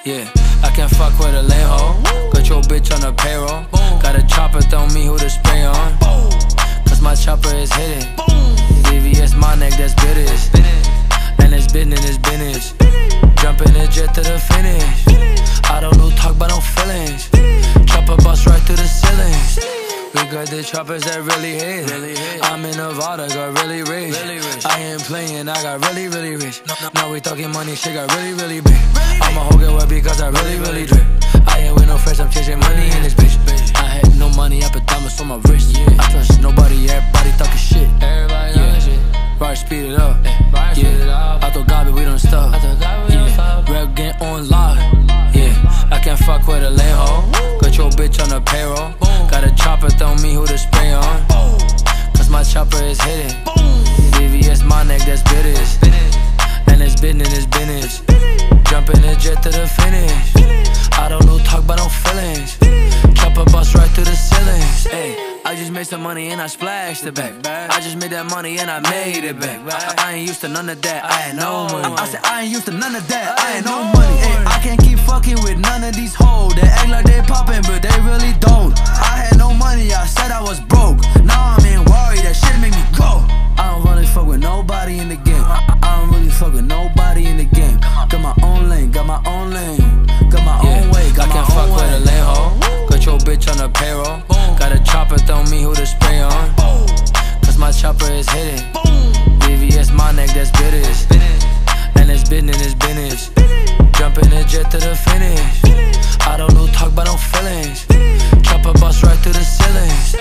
Yeah, I can't fuck with a lame hoe. Got your bitch on the payroll. Got a chopper, throw me who to spray on. Cause my chopper is hidden. VVS my neck, that's bitters. And it's business. Jumping the jet to the finish. I don't do talk but no feelings. Chopper bust right through the ceilings. We got the choppers that really hit. I'm in Nevada, got really rich. I ain't playing, I got really rich. Now we talking money, shit got really big. I'ma hold it wet because I really drip. I ain't with no friends, I'm chasing money in this bitch. I had no money, I put diamonds on my wrist. I trust nobody, everybody talking shit. Rarri speed it up. Yeah, I thought God, but we don't stop. Yeah, rap game on lock. Yeah, I can't fuck with a lame hoe. Got your bitch on the payroll. Got a chopper, throw me who to spray on. Cause my chopper is hidden. VVS my neck, that's bitters. And it's business. Jumping the jet to the finish. I don't do talk but no feelings. Chopper bust right through the ceilings. Ay, I just made some money and I splashed it back. I just made that money and I made it back. I ain't used to none of that, I had no money. I said I ain't used to none of that, I had no money. Ay, I can't keep fucking with none of these hoes. They act like they poppin', but they really don't. I had no money, I said I was broke. Now I'm in worry, that shit make me go. I don't really fuck with nobody in the game. I don't really fuck with nobody in the game. Got my own lane, got my own way, got my own way. I can't fuck with a lame hoe. Got your bitch on the payroll. Got a chopper, throw me who to spray on. Cause my chopper is hidden. VVS my neck, that's bitters. And it's business. Jumping the jet to the finish. I don't do talk but no feelings. Chopper bust right through the ceilings.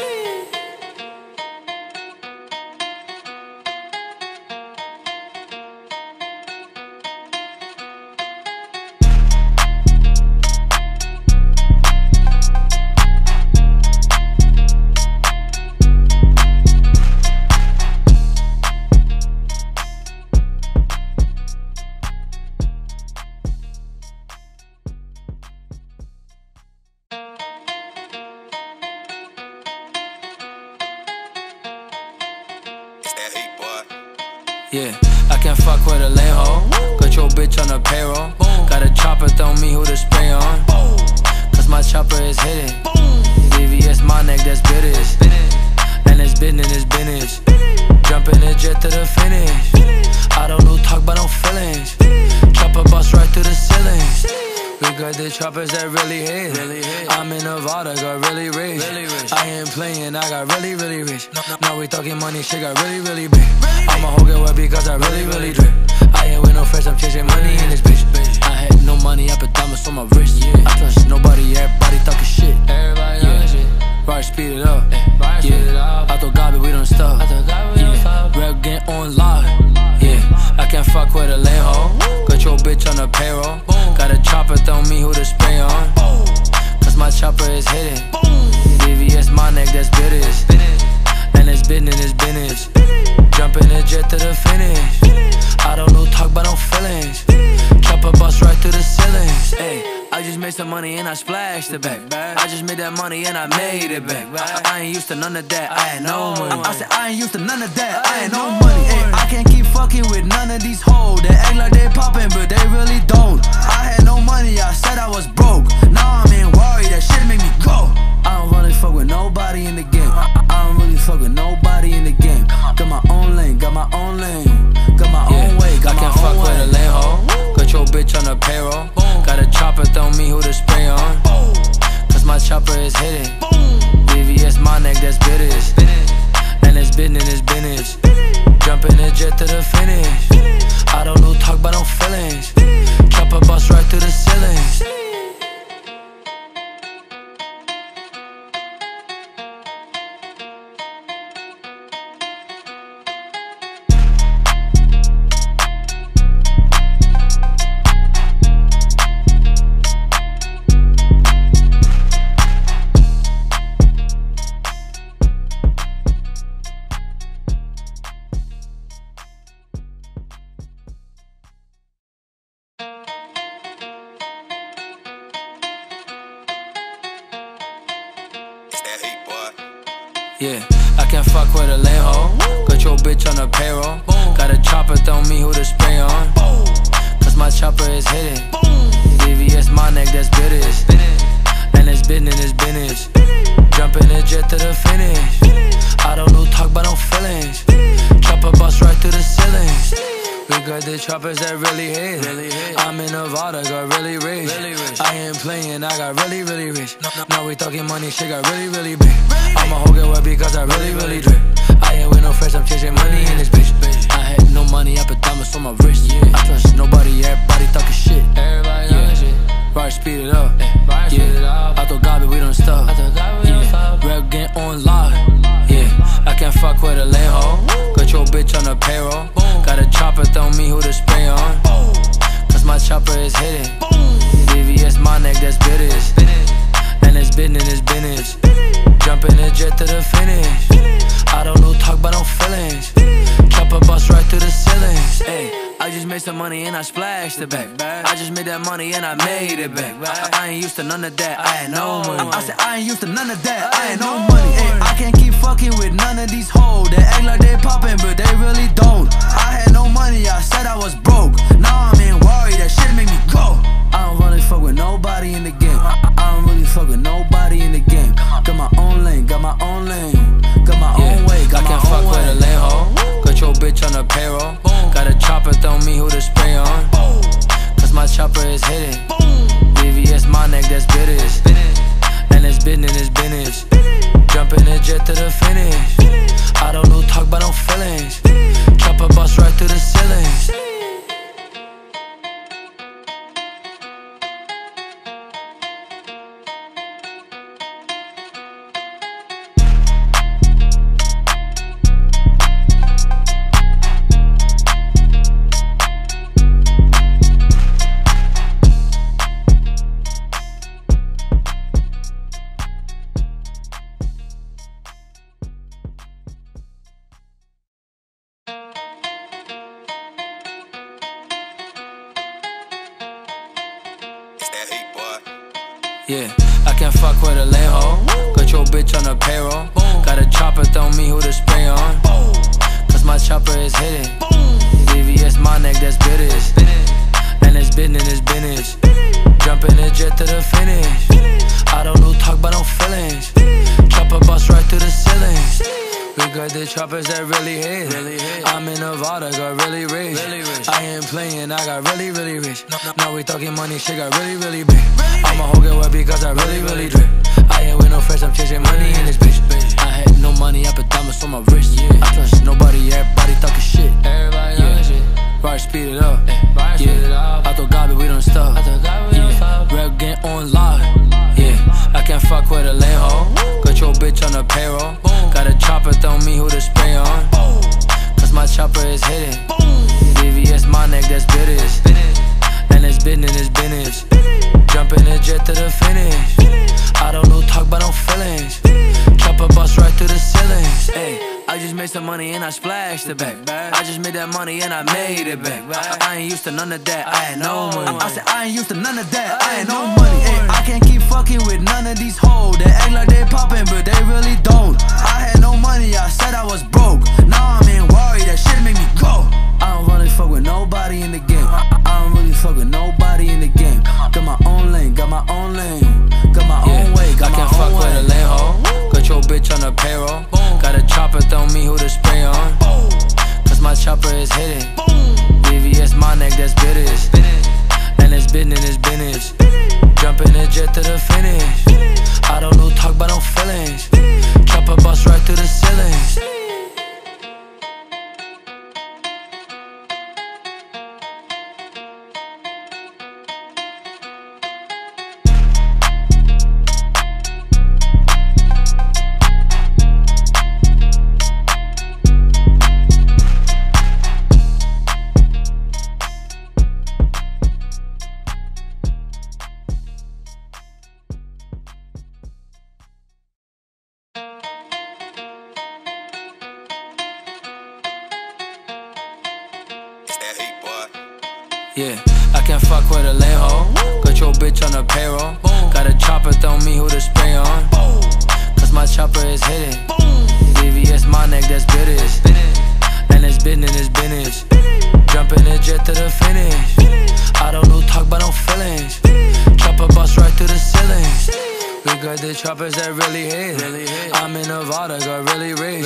Yeah, I can't fuck with a lame hoe. Got your bitch on the payroll. Got a chopper, throw me who to spray on. Cause my chopper is hidden. VVS my neck, that's bitters. And it's business. Jumping the jet to the finish. I don't do talk but no feelings. Chopper bust right through the ceilings. We got the choppers that really hit. I'm in Nevada, got really rich. I ain't playing, I got really rich. Now we talking money, shit got really big. I'ma hold it wet because I really drip. I ain't with no friends, I'm chasing money in this bitch. I had no money, I put diamonds on my wrist. I trust nobody, everybody talking shit. Rarri speed it up. Yeah, I thought God, but we don't stop. Yeah, rap game on lock. Yeah, I can't fuck with a lame hoe. Got your bitch on the payroll. Got a chopper, throw me who to spray on. Cause my chopper is hidden. VVS my neck, that's bitters. And it's business. Jumping the jet to the finish. I don't do talk but no feelings. Chopper bust right through the ceilings. Ay, I just made some money and I splashed it back. I just made that money and I made it back. I ain't used to none of that, I had no money. I said I ain't used to none of that, I had no money. Ay, I can't keep fucking with none of these hoes. They act like they poppin', but they really don't. I had no money, I said I was broke. Now I'm in worry, that shit make me go. I don't really fuck with nobody in the game. I don't really fuck with nobody in the game. Got my own lane, got my own way, got my own way. I can't fuck with a lame hoe. Got your bitch on the payroll. Got a chopper, throw me who to spray on. Cause my chopper is hidden. VVS my neck, that's bitters. And it's business. Jumping the jet to the finish. I don't do talk but no feelings. Chopper bust right through the ceilings. Yeah, I can't fuck with a lame hoe. Got your bitch on the payroll. Got a chopper, throw me who to spray on. Cause my chopper is hidden. VVS my the choppers that really hit. I'm in Nevada, got really rich. I ain't playing, I got really rich. Now we talking money, shit got really big. I'ma hold it well because I really drip. I ain't with no friends, I'm chasing money in this bitch. I had no money, I put diamonds on my wrist. I trust nobody, everybody talking shit. Rarri, speed it up. I thought God, but we don't stop. Rap game on lock. I can't fuck with a lay hoe. Got your bitch on the payroll. Got a chopper, tell me who to spray on. Cause my chopper is hidden. VVS my neck, that's business. And it's business. Jump in the jet to the finish. I don't know talk, but no feelings. Chopper bust right through the ceilings. I just made some money and I splashed it back. I just made that money and I made it back. I ain't used to none of that, I had no money. I said I ain't used to none of that, I had no money. I can't keep fucking with none of these hoes. They act like they poppin', but they really don't. I had no money, I said I was broke. Now I'm in worry, that shit make me go. I don't really fuck with nobody in the game. I don't really fuck with nobody in the game. Got my own lane, got my own lane. Got my own way, got my own way. I can't fuck with a lay hoe. Got your bitch on the payroll. Got a chopper, tell me who to spray on. Cause my chopper is hidden. VVS my neck, that's business. And it's business. Jump in the jet to the finish. I don't know talk, but no feelings. Chopper bust right through the ceilings. I can't fuck with a lay hoe. Got your bitch on the payroll. Got a chopper, tell me who to spray on. Cause my chopper is hidden. VVS my neck, that's business. And it's business. Jump in the jet to the finish. I don't know talk, but no feelings. Chopper bust right through the ceilings. We got the choppers that really hit. I'm in Nevada, got really rich. I ain't playing, I got really rich. Now we talking money, shit got really big. I'ma hold it well because I really drip. I ain't with no friends, I'm chasing money in this bitch. I had no money, I put diamonds on my wrist. I trust nobody, everybody talking shit. Rarri, speed it up. I thought God, but we don't stop. Rap game on lock. I can't fuck with a lay hoe. Got your bitch on the payroll. Got a chopper, tell me who to spray on. Cause my chopper is hidden. VVS my neck, that's business. And it's business. Jump in the jet to the finish. I don't know talk, but no feelings. Chopper bust right through the ceilings. I just made some money and I splashed it back. I just made that money and I made it back. I ain't used to none of that, I had no money. I said I ain't used to none of that, I had no money. I can't keep fucking with none of these hoes. They act like they poppin', but they really don't. I had no money, I said I was broke. Now I'm in worry, that shit make me go. I don't really fuck with nobody in the game. I don't really fuck with nobody in the game. Got my own lane, got my own lane. Got my own way, got my own way. I can't fuck with a lay hoe. Got your bitch on the payroll. Got a chopper, tell me who to spray on. Cause my chopper is hidden. VVS my neck, that's business. And it's business. Jump in the jet to the finish. I don't know talk, but no feelings. Chopper bust right through the ceilings. I can't fuck with a lay hoe. Got your bitch on the payroll. Got a chopper, tell me who to spray on. Cause my chopper is hidden. VVS my neck, that's business. And it's business. Jump in the jet to the finish. I don't know talk, but no feelings. Chopper bust right through the ceilings. We got the choppers that really hit. I'm in Nevada, got really rich.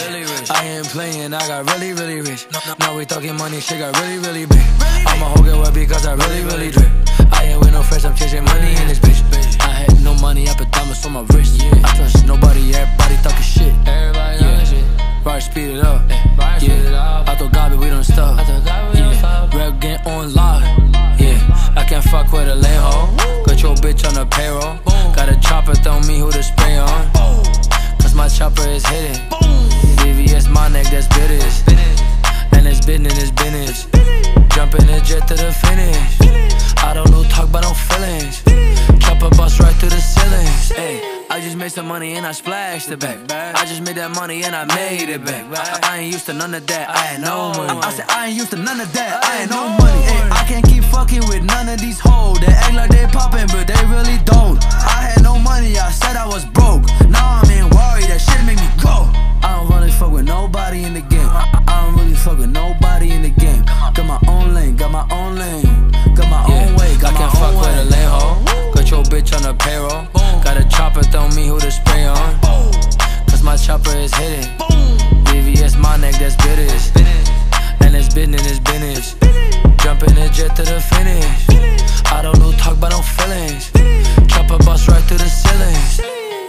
I ain't playing, I got really, really rich. Now we talking money, shit got really, really big. I'ma hold get wet because I really, really drip. I ain't with no friends, I'm chasing money in this bitch. I had no money, I put diamonds on my wrist. I trust nobody, everybody talking shit. Rarri, speed it up. Yeah, I thought God, but we don't stop. Yeah, rap game on live. Yeah, I can't fuck with a lame hoe. Got your bitch on the payroll. Got a chopper, tell me who to spray on. Cause my chopper is hidden. VVS my neck, that's business. And it's business, it's business. Jumping the jet to the finish. I don't know talk, but no feelings. Chopper bust right through the ceilings. Ay, I just made some money and I splashed it back. I just made that money and I made it back. I ain't used to none of that, I ain't no money. I said I ain't used to none of that, I ain't no money. Ay, I can't keep fucking with none of these hoes. They act like they poppin', but they really don't. I had no money, I said I was broke. Now I'm in worry, that shit make me go. I don't really fuck with nobody in the game. I don't really fuck with nobody in the game. Got my own lane, got my own lane. Got my own way, got my own way. I can't fuck with a lame hoe. Got your bitch on the payroll. Got a chopper, tell me who to spray on. Cause my chopper is hidden. VVS my neck, that's business. And it's business, it's business. Jumping the jet to the finish. I don't know talk, but no feelings. Chopper bust right through the ceilings.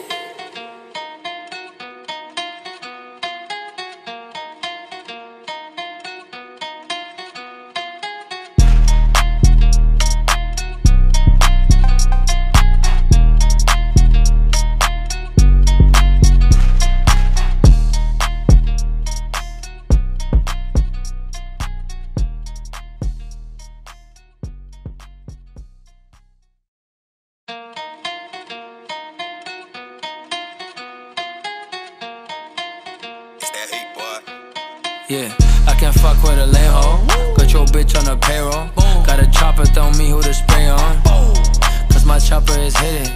Yeah, I can't fuck with a lame hoe. Got your bitch on the payroll. Got a chopper, tell me who to spray on. Cause my chopper is hidden.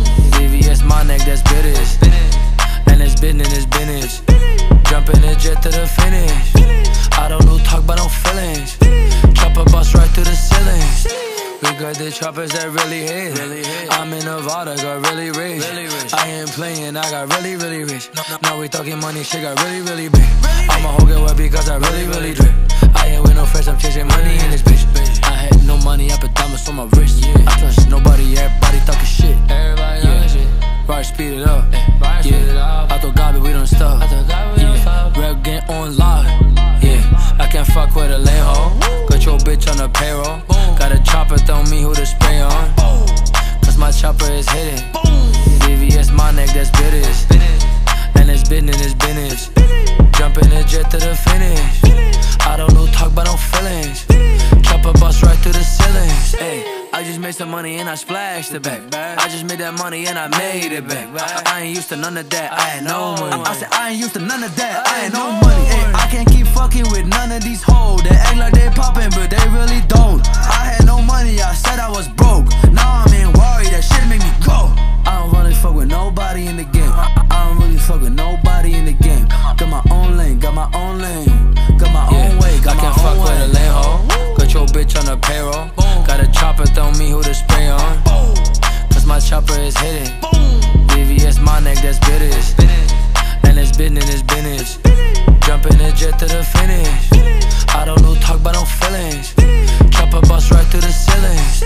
VVS my neck, that's business. And it's business, it's business. Jumping the jet to the finish. I don't know talk, but no feelings. Chopper bust right through the ceilings. We got the choppers that really hit. I'm in Nevada, got really rich. I ain't playing, I got really, really rich. Now we talking money, shit got really, really big. I'ma hold get wet because I really, really drip. I ain't with no friends, I'm chasing money in this bitch. I had no money, I put diamonds on my wrist. I trust nobody, everybody talking shit. Rarri, speed it up. Yeah, I thought God, but we don't stop. Yeah, rap game on live. Yeah, I can't fuck with a lame hoe. Got your bitch on the payroll. Got a chopper, tell me who to spray on. Cause my chopper is hidden. VVS my neck, that's business. And it's business, it's business. Jumping the jet to the finish. I don't know talk, but no feelings. Chopper bust right through the ceilings. Ay, I just made some money and I splashed it back. I just made that money and I made it back. I ain't used to none of that, I ain't no money. I said I ain't used to none of that, I ain't no money. Ay, I can't keep fucking with none of these hoes. They act like they poppin', but they really don't. I had no money, I said I was broke. Now I'm in worry, that shit make me go. I don't really fuck with nobody in the game. I don't really fuck with nobody in the game. Got my own lane, got my own lane. Got my own way, got my own way. I can't fuck with a lame hoe. Got your bitch on the payroll. Got a chopper, tell me who to spray on. Cause my chopper is hidden. VVS my neck, that's business. And it's business, it's business. Jumping the jet to the finish. I don't know talk, but no feelings. Chopper bust right through the ceilings.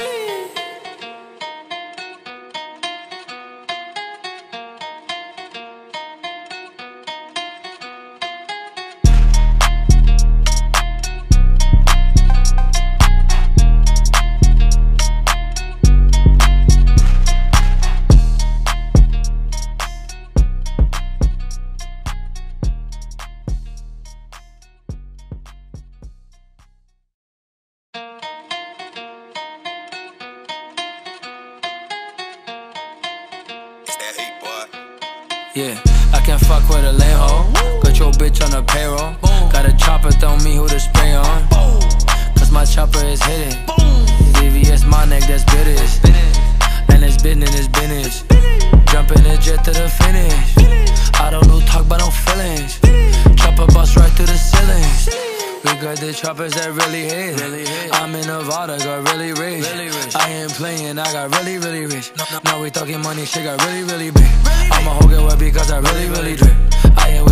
Yeah, I can't fuck with a lame hoe. Got your bitch on the payroll. Got a chopper, tell me who to spray on. Cause my chopper is hidden. VVS my neck, that's business. And it's business, it's business. Jumping the jet to the finish. I don't know talk, but no feelings. Chopper bust right through the ceilings. We got the choppers that really hit. I'm in Nevada, got really rich. I ain't playing, I got really, really rich. Now we talking money, shit got really, really big. I'ma hold get wet because I really, really drip. I ain't with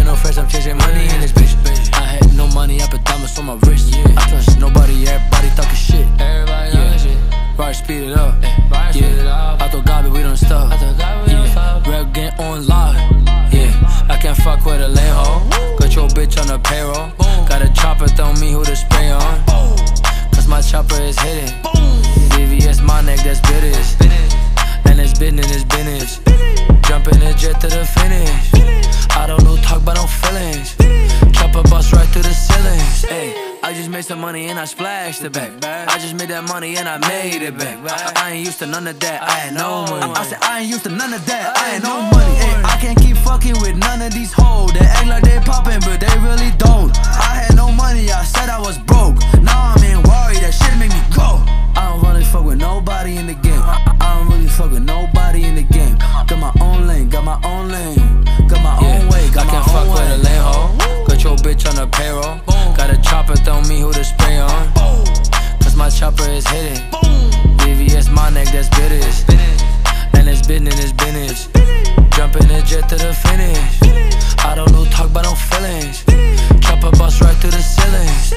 with no friends, I'm chasing money in this bitch. I had no money, I put diamonds on my wrist. I trust nobody, everybody talking shit. Rarri, speed it up. I thought God, but we don't stop. Rap game on lock. I can't fuck with a lay hoe. Got your bitch on the payroll. Got a chopper, throw me who to spray on. Cause my chopper is hidden. VVS my neck, that's business. And it's business. Jump in the jet to the finish. I don't know talk but no feelings. Chopper bust right through the ceilings. I just made some money and I splashed it back. I just made that money and I made it back. I ain't used to none of that, I had no money. I said I ain't used to none of that, I had no money. I can't keep fucking with none of these hoes. They act like they poppin', but they really don't. I had no money, I said I was broke. Now I'm in worry, that shit make me go. I don't really fuck with nobody in the game. I don't really fuck with nobody in the game. Got my own lane, got my own lane. Got my own way, got my own way. I can't fuck with a lay hoe. Got your bitch on the payroll. Got a chopper, throw me who to spray on. Cause my chopper is hidden. VVS my neck, that's business. And it's business. Jump in the jet to the finish. I don't know talk but no feelings. Chopper bust right through the ceilings.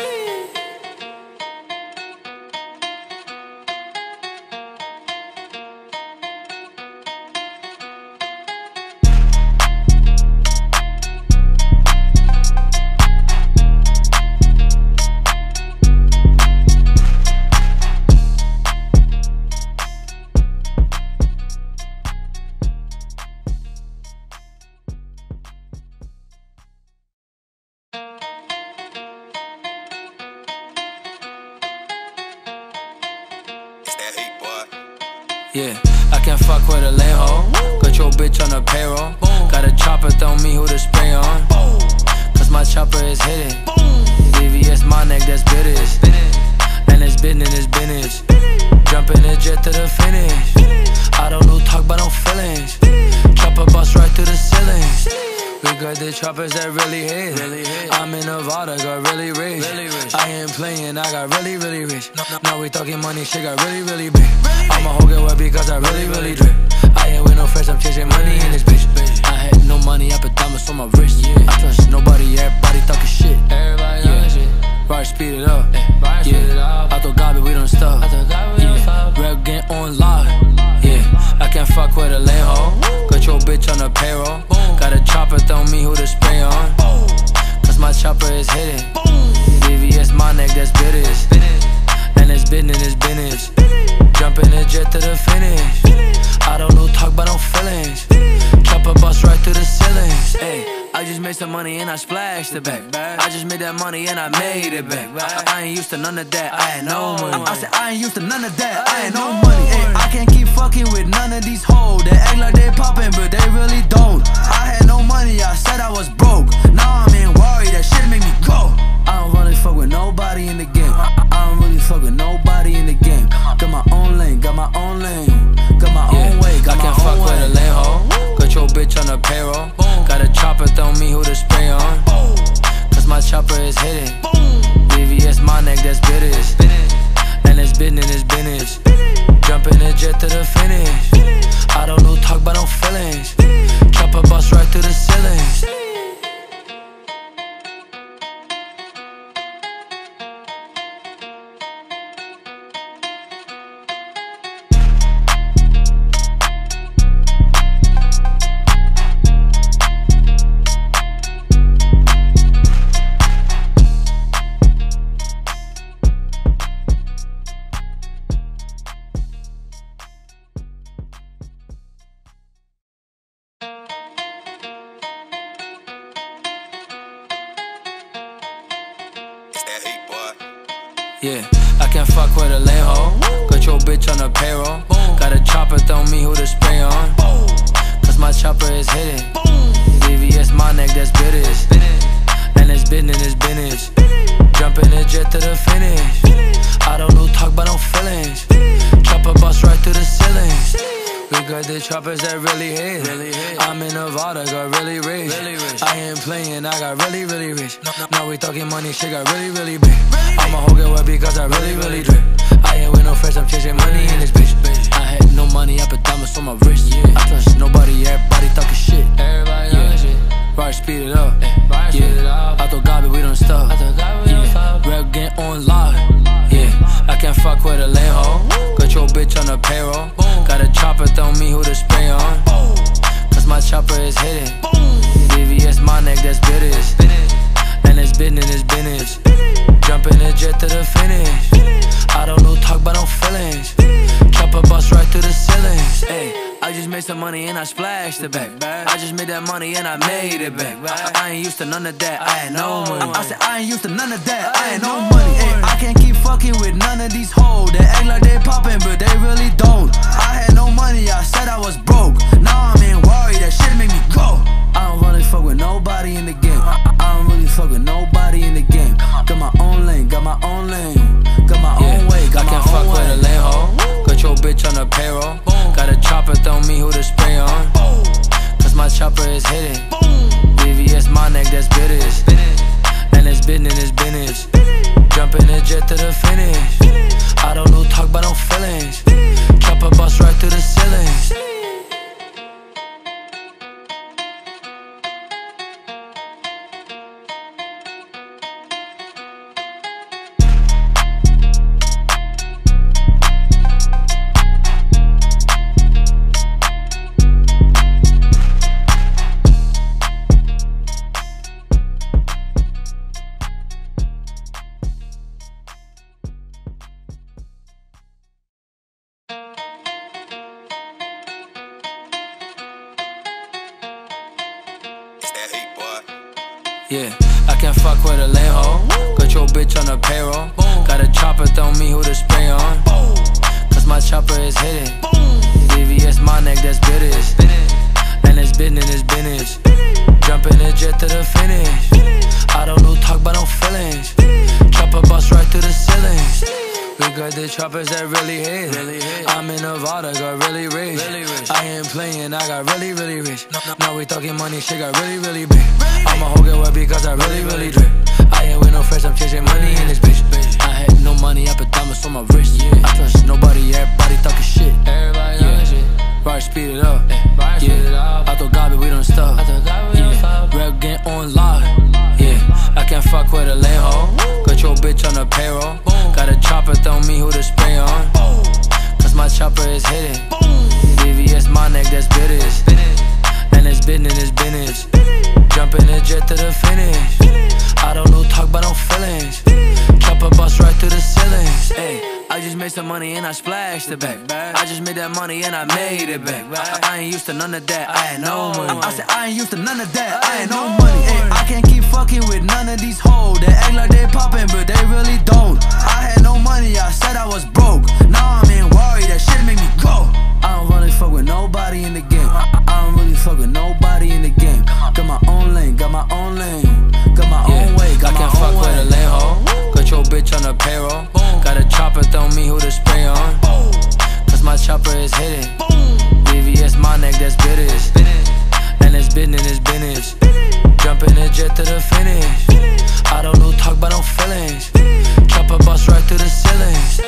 I can't fuck with a lay hoe. Got your bitch on the payroll. Got a chopper, throw me who to spray on. Cause my chopper is hidden. VVS my neck, that's business. And it's business. Jump in the jet to the finish. I don't know talk but no feelings. Chopper bust right through the ceilings. We got the choppers that really hit. I'm in Nevada, got really rich. I ain't playing, I got really rich. Now we talking money, shit got really big. I'ma hold it wet because I really drip. I ain't with no friends, I'm chasing money in this bitch. I had no money, I put diamonds on my wrist. I trust nobody, everybody talking shit. Rarri, speed it up. I thought God, but we don't stop. Rap game on lock. I can't fuck with a lay hoe. Got your bitch on the payroll. Got a chopper, throw me who to spray on. Cause my chopper is hidden. VVS my neck, that's business. And it's business. Jump in the jet to the finish. I don't know talk but no feelings. Chopper bust right through the ceilings. I just made some money and I splashed it back. I just made that money and I made it back. I ain't used to none of that, I had no money. I said I ain't used to none of that, I had no money. I can't keep fucking with none of these hoes. They act like they poppin', but they really don't. I had no money, I said I was broke. Now I'm in worry, that shit make me go. I don't really fuck with nobody in the game. I don't really fuck with nobody in the game. Got my own lane, got my own lane. Got my own way, got my own way. I can't fuck with a lay hoe. Got your bitch on the payroll. Got a chopper, throw me who to spray on. Cause my chopper is hidden. VVS my neck, that's business. And it's business. Jump in the jet to the finish. I don't know talk but no feelings. Chopper bust right through the ceilings. I can't fuck with a lay hoe. Got your bitch on the payroll. Got a chopper, throw me who to spray on. Cause my chopper is hidden. VVS my neck, that's business. And it's business. Jump in the jet to the finish. I don't know talk but no feelings. Chopper bust right through the ceilings. We got the choppers that really hit. I'm in Nevada, got really rich. I ain't playing, I got really rich. Now we talking money, shit got really big. I'ma hold it wet because I really drip. I ain't with no friends, I'm chasing money in this bitch. I had no money, I put diamonds on my wrist. I trust nobody, everybody talking shit. Rarri, speed it up. Yeah, I thought God, but we don't stop. Yeah, rap game on lock. Yeah, I can't fuck with a lame hoe. Got your bitch on the payroll. Got a chopper, tell me who to spray on. Cause my chopper is hidden. VVS my neck, that's bitters. And it's business. Jumping the jet to the finish. I don't know talk, but no feelings. Chopper bust right through the ceilings. Ay, I just made some money and I splashed it back. I just made that money and I made it back. I ain't used to none of that, I had no money. I said I ain't used to none of that, I had no money. Ay, I can't keep fucking with none of these hoes. They act like they poppin', but they really don't. I had no money, I said I was broke. Now I'm in worry, that shit make me go. I don't really fuck with nobody in the game. I don't really fuck with nobody in the game. Got my own lane, got my own lane. Got my own way, got my own way. I can't fuck with a lame hoe. Got your bitch on the payroll. Got a chopper, tell me who to spray on. Cause my chopper is hidden. VVS my neck, that's bitters. And it's business. Jumping the jet to the finish. I don't know talk, but no feelings. Chopper bust right through the ceilings. Yeah, I can't fuck with a lame hoe. Got your bitch on the payroll. Got a chopper, tell me who to spray on. Cause my chopper is hidden. VVS my neck, that's bitters. And it's business. Jumping the jet to the finish. I don't know talk, but no feelings. Chopper bust right through the ceilings. We got the choppers that really hit. I'm in Nevada, got really rich. I ain't playing, I got really rich. Now we talking money, shit got really big. I'ma hold it wet because I really drip. I ain't with no friends, I'm chasing money in this bitch. I had no money, I put diamonds on my wrist. I trust nobody, everybody talking shit. Rarri, speed it up. Yeah, I thought God, but we don't stop. Yeah, rap game on lock. Yeah, I can't fuck with a lame hoe. Got your bitch on the payroll. Got a chopper, tell me who to spray on. Cause my chopper is hidden. VVS my neck, that's bitters. And it's business. Jumping the jet to the finish. I don't know talk, but no feelings. Chopper bust right through the ceilings. Ay, I just made some money and I splashed it back. I just made that money and I made it back. I ain't used to none of that, I had no money. I said I ain't used to none of that, I had no money. Ay, I can't keep fucking with none of these hoes. They act like they poppin', but they really don't. I had no money, I said I was broke. Now I'm in worry, that shit make me go. I don't really fuck with nobody in the game. I don't really fuck with nobody in the game. Got my own lane, got my own lane. Got my own way, got my own way. I can't fuck with a lame hoe. Got your bitch on the payroll. Got a chopper, tell me who to spray on. Cause my chopper is hidden. VVS my neck, that's bitters. And it's business. Jumping the jet to the finish. I don't know talk, but no feelings. Chopper bust right through the ceilings.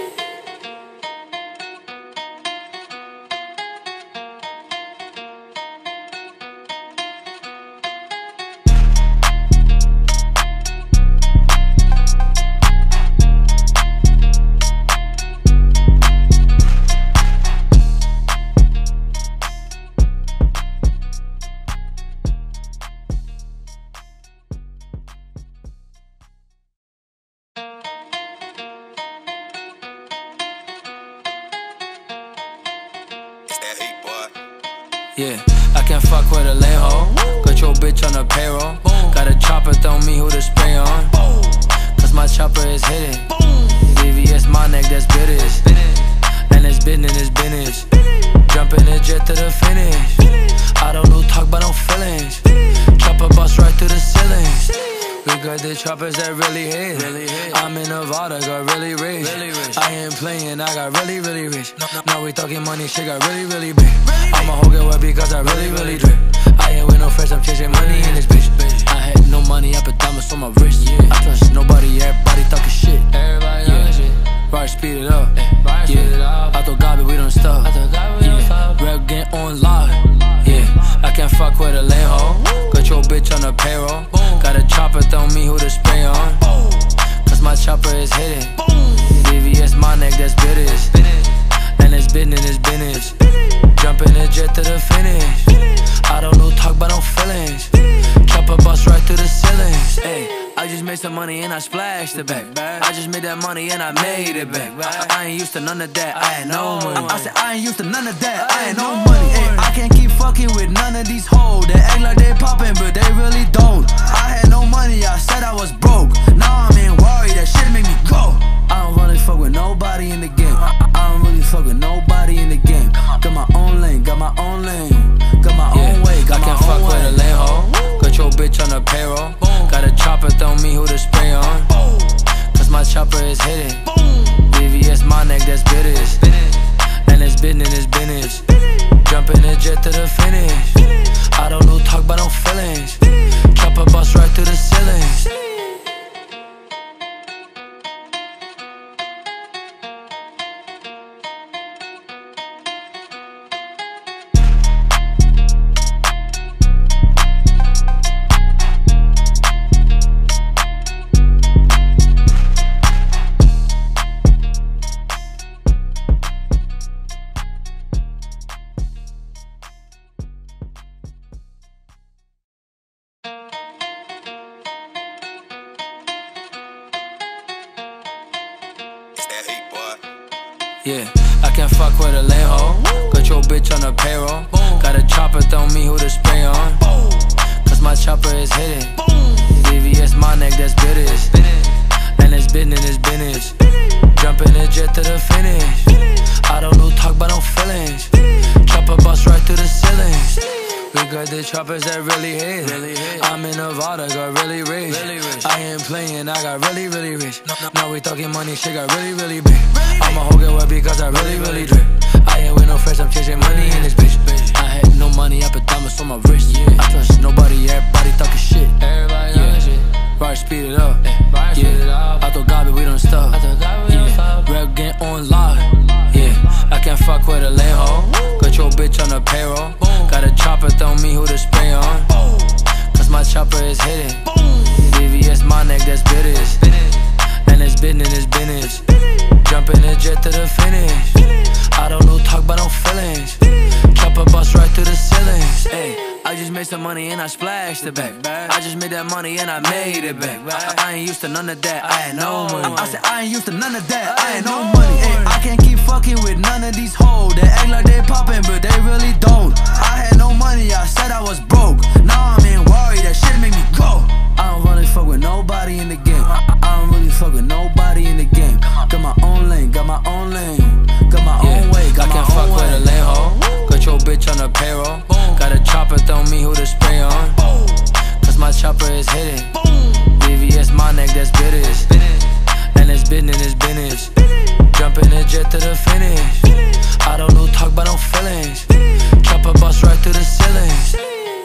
Yeah, I can't fuck with a lame hoe. Got your bitch on the payroll. Got a chopper, tell me who to spray on. Cause my chopper is hidden. VVS my neck, that's bitters. And it's business. Jumping the jet to the finish. I don't know talk, but no feelings. Chopper bust right through the ceilings. We got the choppers that really hit. I'm in Nevada, got really rich. I ain't playing, I got really rich. Now we talking money, shit got really big. I'ma hold it wet because I really drip. I ain't with no friends, I'm chasing money in this bitch. I had no money, I put diamonds on my wrist. I trust nobody, everybody talking shit. Rarri, speed it up. Yeah, I thought God, but we don't stop. Yeah, rap game on lock. Yeah, I can't fuck with a lame hoe. Got your bitch is hit it. VVS my neck, that's bitters. And it's business. Jumping the jet to the finish. I don't know talk but no feelings. Choppa bust right through the ceilings. Ay, I just made some money and I splashed it back. I just made that money and I made it back. I ain't used to none of that, I ain't no money. I said I ain't used to none of that, I ain't no money. Ay, I can't keep fucking with none of these hoes. They act like they poppin', but they really don't. I had no money, I said I was broke. Now I'm in worry, that shit make me go. I don't really fuck with nobody in the game. I don't really fuck with nobody in the game. Got my own lane, got my own lane. Got my own way, got my own way. I can't fuck with a lame hoe. Got your bitch on the payroll. Got a chopper, throw me who to spray on. Cause my chopper is hit it. VVS my neck, that's bitters. And it's business. Jumping the jet to the finish. I don't know talk but no feelings. Chopper bust right through the ceilings. Yeah, I can't fuck with a lame hoe. Got your bitch on the payroll. Got a chopper, throw me who to spray on. Cause my chopper is hit it. VVS my neck, that's bitters. And it's business. Jumping the jet to the finish. I don't know talk but no feelings. Chopper bust right through the ceilings. We got the choppers that really hit. I'm in Nevada, got really rich. I ain't playing, I got really rich. Now we talking money, shit got really big. I'ma hold it well because I really drip. I ain't with no friends, I'm chasing money in this bitch. I had no money, I put diamonds on my wrist. I trust nobody, everybody talking shit. Rarri speed it up. I thought God, but we don't stop. Rap game on lock. I can't fuck with a lame hoe. Got your bitch on the payroll. Got a chopper, throw me who to spray on. Cause my chopper is hit it. VVS my neck, that's bitters. And it's business. Jumping the jet to the finish. I don't know talk but no feelings. Chopper bust right through the ceilings. Ay, I just made some money and I splashed it back. I just made that money and I made it back. I ain't used to none of that, I ain't no money. I said I ain't used to none of that, I ain't no money. Ay, I can't keep fucking with none of these hoes. They act like they poppin', but they really don't. I had no money, I said I was broke. Now I'm in worry, that shit make me go. I don't really fuck with nobody in the game. I don't really fuck with nobody in the game. Got my own lane, got my own lane. Got my own way, got my own way. I can't fuck with a lame hoe. Got your bitch on the payroll. Got a chopper, throw me who to spray on. Cause my chopper is hit it. VVS my neck, that's bitters. And it's business. Jumping the jet to the finish. I don't know talk but no feelings. Chopper bust right through the ceilings.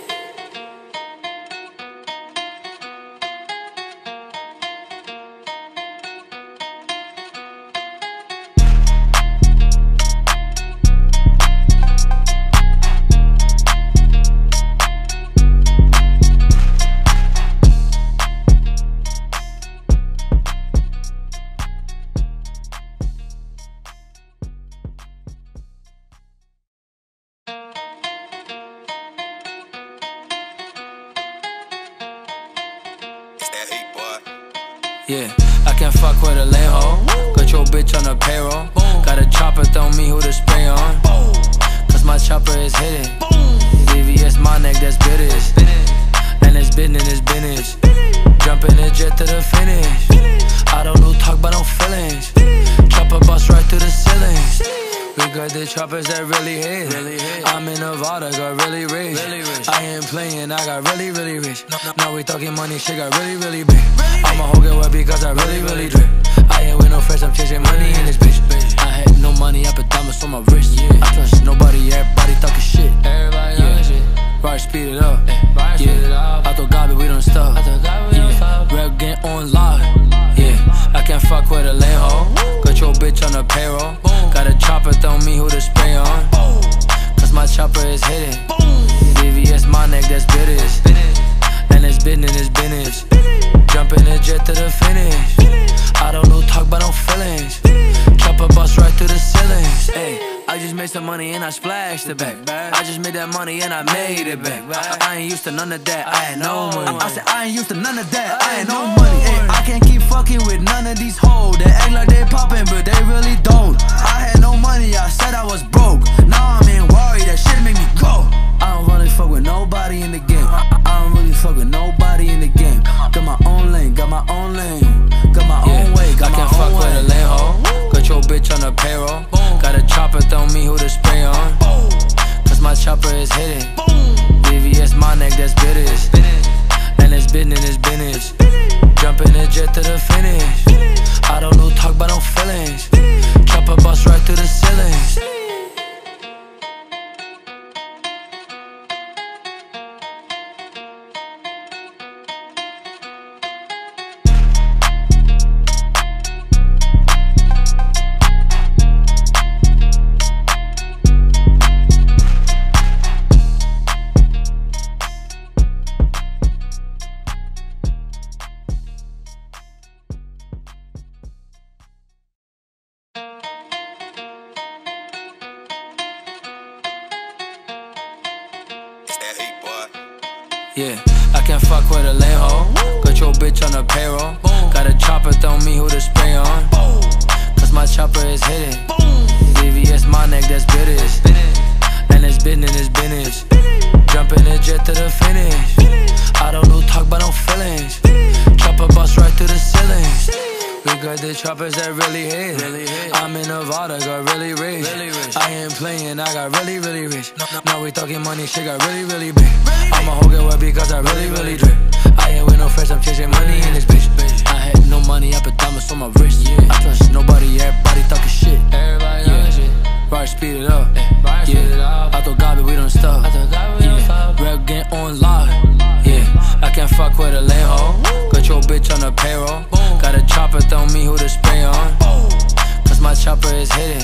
I can't fuck with a lame hoe. Got your bitch on the payroll. Got a chopper, throw me who to spray on. Cause my chopper is hit it. VVS my neck, that's bitters. And it's business. Jumping the jet to the finish. I don't know talk but no feelings. Chopper bust right through the ceilings. We got the choppers that really hit. I'm in Nevada, got really rich. I ain't playing, I got really rich. Now we talking money, shit got really big. I'ma hold it well because I really drip. I ain't with no friends, I'm chasing money in this bitch. I had no money, I put diamonds on my wrist. I trust nobody, everybody talking shit. Rarri speed it up. I thought God, but we don't stop. Rap game on lock. I can't fuck with a lame hoe. Got your bitch on the payroll. Got a chopper, throw me who to spray on. Cause my chopper is hit it. VVS my neck, that's bitters. And it's business. Jumping the jet to the finish. I don't know made some money and I splashed it back. I just made that money and I made it back. I ain't used to none of that, I had no money. I said I ain't used to none of that, I had no money. Ay, I can't keep fucking with none of these hoes. They act like they poppin', but they really don't. I had no money, I said I was broke. Now I'm in worry, that shit make me grow. I don't really fuck with nobody in the game. I don't really fuck with nobody in the game. Got my own lane, got my own lane, got my own way, got my own way. I can't fuck with a lame hoe. Got your bitch on the payroll. Got a chopper, throw me who to spray on. Cause my chopper is hidden. VVS my neck, that's bitters. And it's business, it's business. Jumpin' the jet to the finish. I don't do talk, but no feelings. Chopper bust right through the ceiling. Yeah, I can't fuck with a lame hoe. Got your bitch on the payroll. Got a chopper, throw me who to spray on. Cause my chopper is hidden. VVS my neck, that's bitters. And it's business, it's business. Jumpin' the jet to the finish. I don't do talk, but no feelings. Chopper bust right through the ceiling. We got the choppers that really hit. I'm in Nevada, got really rich. I ain't playing, I got really, really rich. Now we talking money, shit got really, really big. I'ma hold it well because I really, really drip. I ain't with no friends, I'm chasing money in this bitch. I had no money, I put diamonds on my wrist. I trust nobody, everybody talking shit. Rarri, speed it up. Yeah, I thought God, but we don't stop. Yeah, rap game on live. Yeah, I can't fuck with a lame hoe. Got your bitch on the payroll. Got a chopper, throw me who to spray on. Cause my chopper is hidden.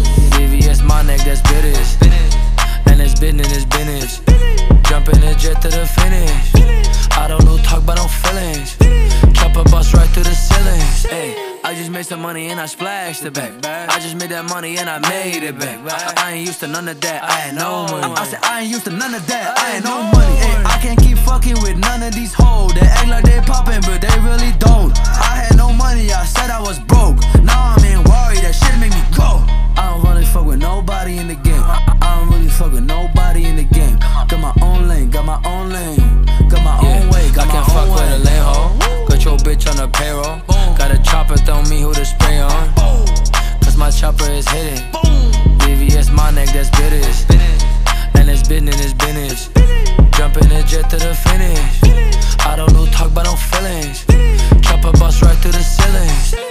VVS my neck, that's bitters. And it's business, it's business. Jumpin' the jet to the finish. I don't do talk, but no feelings. Chopper bust right through the ceiling. Ay, I just made some money and I splashed it back. I just made that money and I made it back. I ain't used to none of that, I had no money. I said I ain't used to none of that, I had no money. Ay, I can't keep fucking with none of these hoes. They act like they poppin', but they really don't. I had no money, I said I was broke. Now I'm in worry, that shit make me grow. I don't really fuck with nobody in the game. I don't really fuck with nobody in the game. Got my own lane, got my own lane, got my own way, got my own way. I can't fuck with a lame hoe. Got your bitch on the payroll. Got a chopper, throw me who to spray on. Cause my chopper is hidden. VVS my neck, that's bitters. And it's business, it's business. Jumpin' the jet to the finish. I don't do talk, but no feelings. Chopper bust right through the ceiling.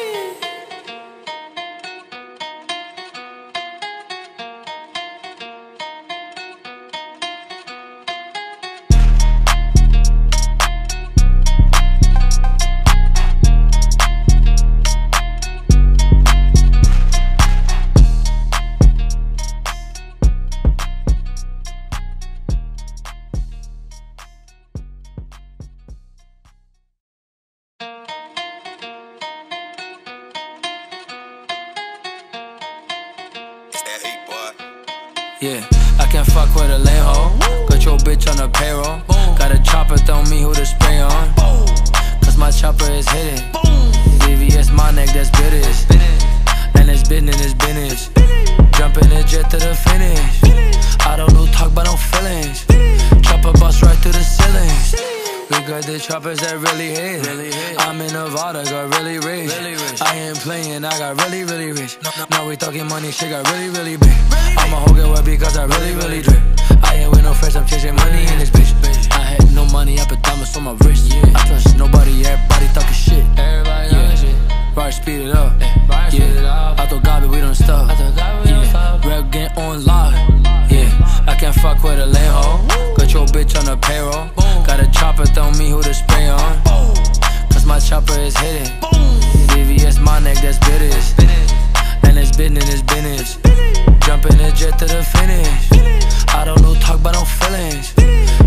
Yeah, I can't fuck with a lame hoe. Got your bitch on the payroll. Got a chopper, throw me who to spray on. Cause my chopper is hidden. VVS my neck, that's bitters. And it's business, it's business. Jumpin' the jet to the finish. I don't do talk, but no feelings. Chopper bust right through the ceiling. We got the choppers that really hit. I'm in Nevada, got really rich. I ain't playing, I got really, really rich. Now we talking money, shit got really, really big. I'ma hold it well because I really, really drip. I ain't with no friends, I'm chasing money in this bitch. I had no money, I put diamonds on my wrist. I trust nobody, everybody talking shit. Rarri, speed it up. Yeah, I thought God, but we don't stop. Yeah, rap game on live. Yeah, I can't fuck with a lame hoe. Got your bitch on the payroll. Got a chopper, throw me who to spray on. Cause my chopper is hidden. VVS my neck, that's bitters. And it's business, it's business. Jumpin' the jet to the finish. I don't do talk, but no feelings.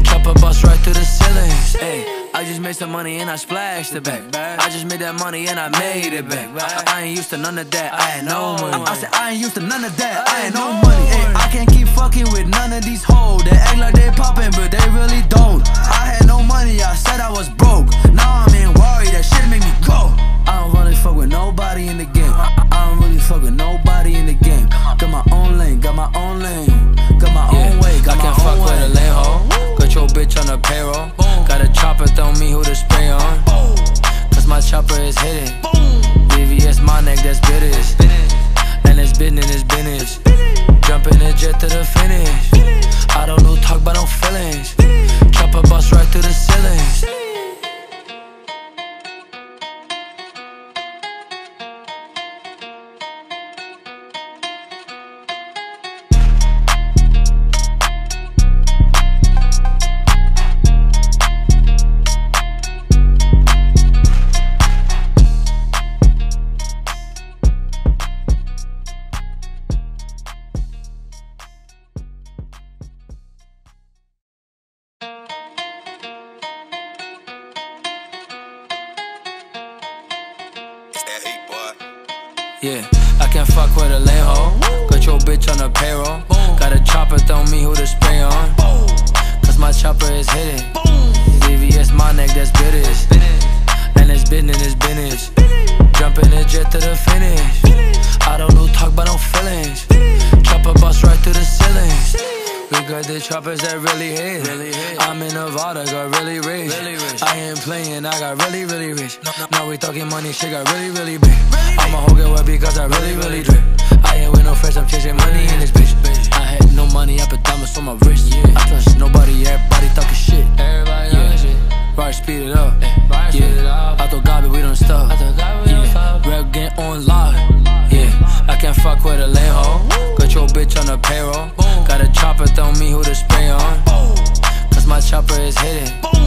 Choppa bust right through the ceilings. Ay, I just made some money and I splashed it back. I just made that money and I made it back. I ain't used to none of that, I ain't no money. I said I ain't used to none of that, I ain't no money. Ay, I can't keep fucking with none of these hoes. They act like they poppin', but they really don't. I had no money, I said I was broke. Now I'm in worry, that shit make me go. I don't really fuck with nobody in the game. I don't really fuck with nobody in the game. Got my own lane, got my own lane, got my own way, got my own way. I can't fuck with a lame hoe. Got your bitch on the payroll. Got a chopper, throw me who to spray on. Cause my chopper is hidden. VVS my neck, that's bitters. And it's business. Jumping the jet to the finish. I don't do talk but no feelings. Chopper bust right through the ceilings. Yeah, I can't fuck with a lame hoe. Got your bitch on the payroll. Got a chopper, throw me who to spray on. Cause my chopper is hidden. VVS my neck, that's bitters. And it's business. Jumping the jet to the finish. I don't do talk but no feelings. Chopper bust right through the ceilings. We got the choppers that really hit. I'm in Nevada, got really rich. I ain't playing, I got really rich. Now we talking money, shit got really big. I'ma hold it wet because I really drip. I ain't with no friends, I'm chasing money in this bitch. I had no money, I put diamonds on my wrist. I trust nobody, everybody talking shit. Rarri speed it up. I thought God, but we don't stop. Rap game on live. I can't fuck with a lame hoe. Got your bitch on the payroll. Got a chopper, throw me who to spray on. Cause my chopper is hidden.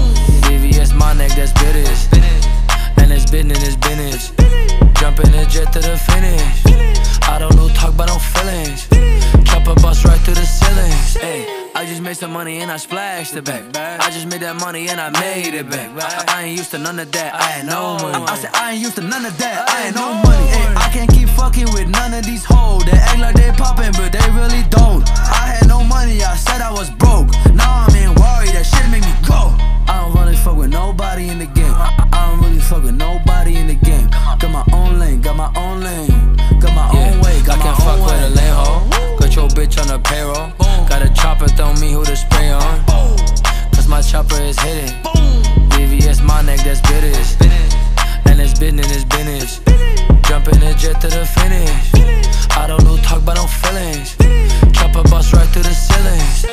VVS my neck, that's bitters. And it's business. Jumping the jet to the finish. I don't do talk but no feelings. Chopper bust right through the ceilings. Ay, I just made some money and I splashed it back. I just made that money and I made it back. I ain't used to none of that, I ain't no money. I said I ain't used to none of that, I ain't no money. Ay, I can't keep fucking with none of these hoes. They act like they poppin', but they really don't. I had no money, I said I was broke. Now I'm in worry, that shit make me go. I don't really fuck with nobody in the game. I don't really fuck with nobody in the game. Got my own lane, got my own lane, got my own way, got my own way. I can't fuck with a lame hoe. Got your bitch on the payroll. Got a chopper, throw me who to spray on. Cause my chopper is hidden. VVS my neck, that's bitters. And it's business. Jumping the jet to the finish. I don't do talk but no feelings. Chopper bust right through the ceilings.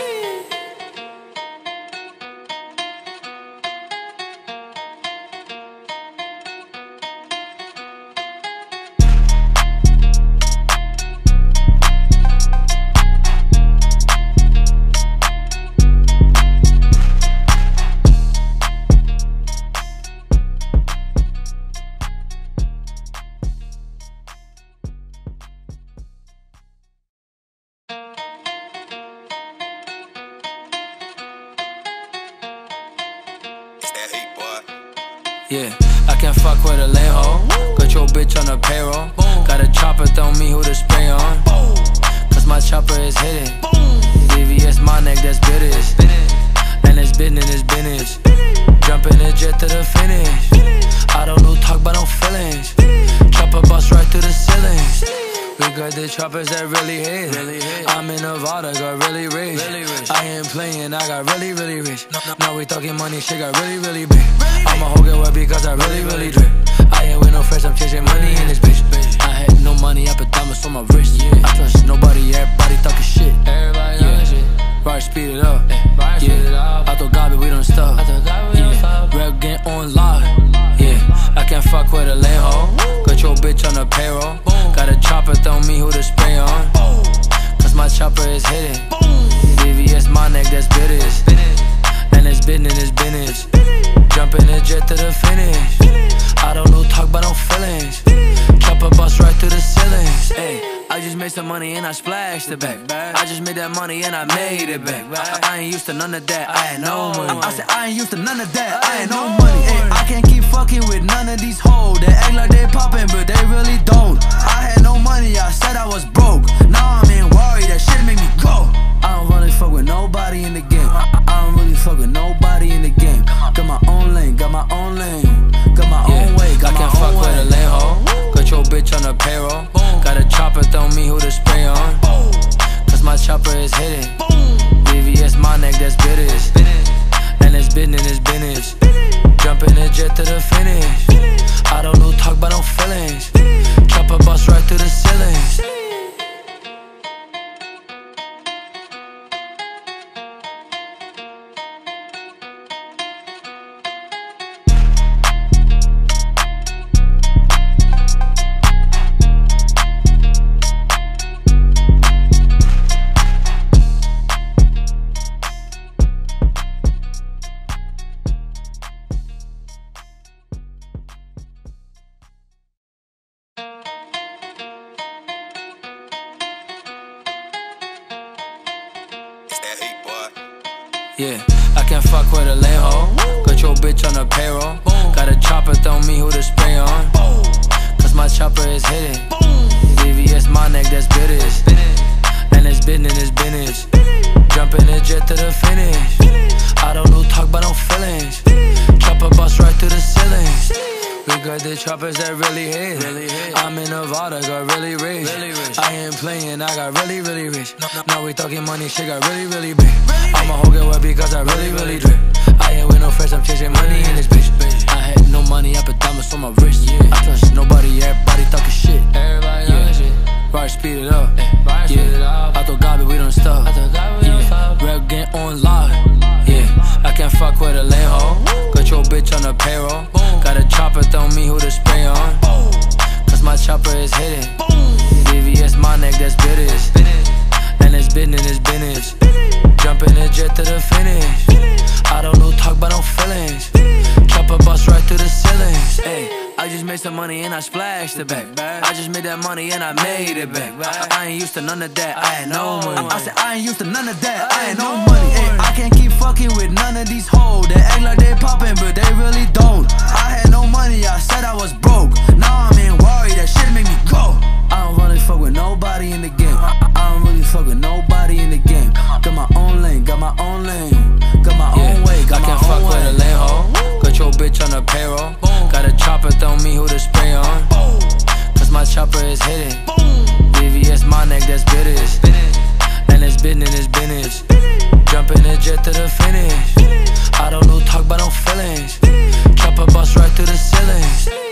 Yeah, I can't fuck with a lame hoe. Got your bitch on the payroll. Got a chopper, throw me who to spray on. Cause my chopper is hidden. VVS my neck, that's bitters. And it's business. Jumping the jet to the finish. I don't do talk but no feelings. Chopper bust right through the ceilings. We got the choppers that really hit. I'm in Nevada, got really rich. I ain't playing, I got really rich. Now we talking money, shit got really big. I'ma hold it wet because I really drip. I ain't with no friends, I'm chasing money in this bitch. I had no money, I put diamonds on my wrist. I trust nobody, everybody talking shit. Rarri speed it up. I thought God, but we don't stop. Rap game on live. I can't fuck with a lame hoe. Got your bitch on the payroll. Got a chopper, throw me who to spray on. Cause my chopper is hidden. VVS my neck, that's bitters. And it's business. Jumping the jet to the finish. I don't do talk but no feelings. Chopper bust right through the ceilings. Ay, I just made made some money and I splashed it back. I just made that money and I made it back. I ain't used to none of that, I had no money. I said I ain't used to none of that, I had no money. Ay, I can't keep fucking with none of these hoes. They act like they poppin', but they really don't. I had no money, I said I was broke. Now I'm in worry, that shit make me go. I don't really fuck with nobody in the game. I don't really fuck with nobody in the game. Got my own lane, got my own lane, got my own way, got my own way. I can't fuck with a lame hoe. Got your bitch on the payroll. Got a chopper, throw me who to spray on. Cause my chopper is hidden. VVS my neck, that's bitters. And it's business, it's business. Jump in the jet to the finish. I don't do talk but no feelings. Chopper bust right through the ceiling. Yeah, I can't fuck with a lame hoe. Got your bitch on the payroll. Got a chopper, throw me who to spray on. Cause my chopper is hidden. VVS my neck, that's bitters. And it's business, it's business. Jump in the jet to the finish. I don't do talk but no feelings. Chopper bust right through the ceiling. We got the choppers that really hit. I'm in Nevada, got really rich. I ain't playing, I got really, really rich. Now we talking money, shit got really, really big. I'ma hold it well because I really, really drip. I ain't with no friends, I'm chasing money in this bitch. I had no money, I put diamonds on my wrist. I trust nobody, everybody talking shit. Rarri speed it up. I thought God, but we don't stop. Rap game on lock. I can't fuck with a lame hoe. Got your bitch on the payroll. Got a chopper, throw me who to spray on. Cause my chopper is hidden. VVS my neck, that's bitters. And it's business, it's business. Jump in the jet to the finish. I don't do talk but no feelings. Chopper bust right through the ceiling. Ay, I just made some money and I splashed it back. I just made that money and I made it back. I ain't used to none of that, I had no money. I said I ain't used to none of that, I had no money. Ay, I can't keep fucking with none of these hoes. They act like they poppin', but they really don't. I had no money, I said I was broke. Now I'm in worry, that shit make me go. I don't really fuck with nobody in the game. I don't really fuck with nobody in the game. Got my own lane, got my own lane, got my own way, got my own way. I can't fuck with a lame hoe. Got your bitch on the payroll. Got a chopper, throw me who to spray on. Cause my chopper is hidden. VVS my neck, that's bitters. And it's business, it's business. Jump in the jet to the finish. I don't do talk but no feelings. Chopper bust right through the ceiling.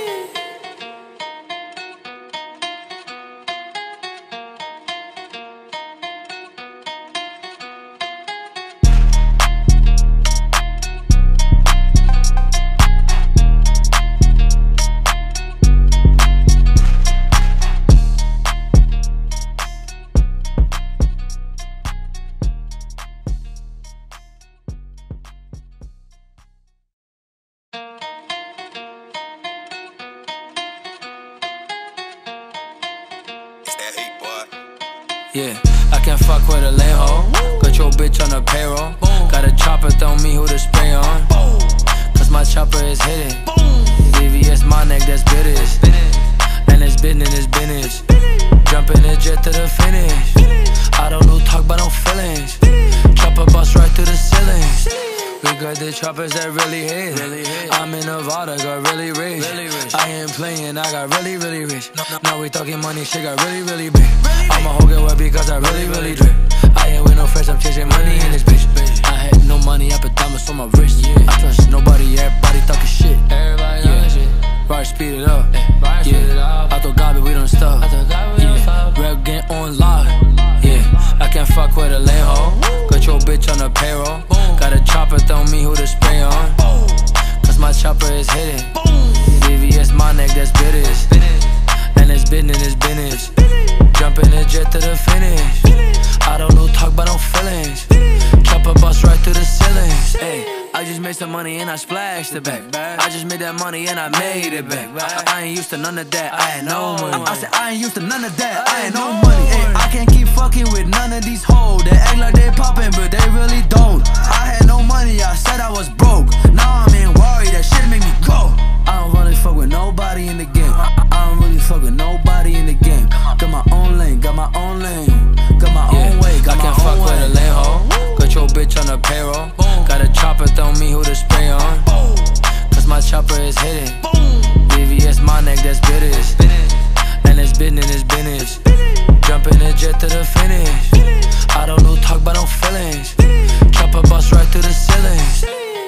I can't fuck with a lame hoe. Got your bitch on the payroll. Got a chopper, throw me who to spray on. Cause my chopper is hidden. VVS my neck, that's bitters. And it's business, it's business. Jump in the jet to the finish. I don't do talk but no feelings. Chopper bust right through the ceiling. We got the choppers that really hit. I'm in Nevada, got really rich. I ain't playing, I got really, really rich. Now we talking money, shit got really, really big. I'ma hold it well because I really, really drip. I ain't with no friends, I'm chasing money in this bitch. I had no money, I put diamonds on my wrist. I trust nobody, everybody talking shit. Rarri speed it up. I thought God, but we don't stop. Rap game on lock. I can't fuck with a lame hoe. Got your bitch on the payroll. Got a chopper, throw me who to spray on. Cause my chopper is hidden. VVS my neck, that's bitters. And it's business, it's business. Jump in the jet to the finish. I don't do talk but no feelings. Chopper bust right through the ceiling. Ay, I just made some some money and I splashed it back. I just made that money and I made it back. I ain't used to none of that, I had no money. I said I ain't used to none of that, I had no money. Ay, I can't keep fucking with none of these hoes that act like they poppin', but they really don't. I had no money, I said I was broke. Now I'm in worry, that shit make me go. I don't really fuck with nobody in the game. I don't really fuck with nobody in the game. Got my own lane, got my own lane, got my own way, got my own way. I can't fuck with a lame hoe. Got your bitch on the payroll. Got a chopper, throw me who to spray on. Cause my chopper is hidden. VVS my neck, that's bitters. And it's business, it's business. Jumping the jet to the finish. I don't do talk, but no feelings. Chopper bust right through the ceilings.